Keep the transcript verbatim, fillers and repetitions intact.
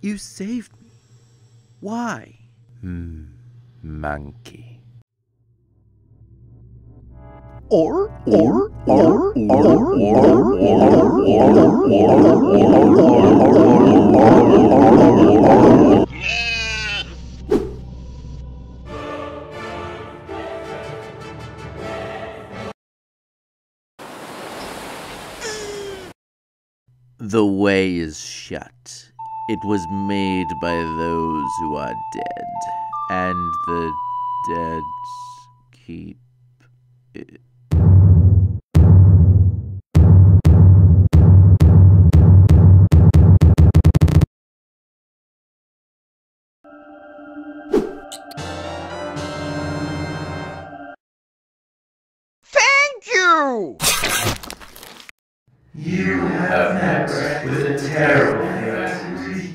You saved me. Why? Hmm, monkey. Or, or, or, or, or, or, or, The way is shut. It was made by those who are dead, and the dead keep it. Thank you! You have met with a terrible fate.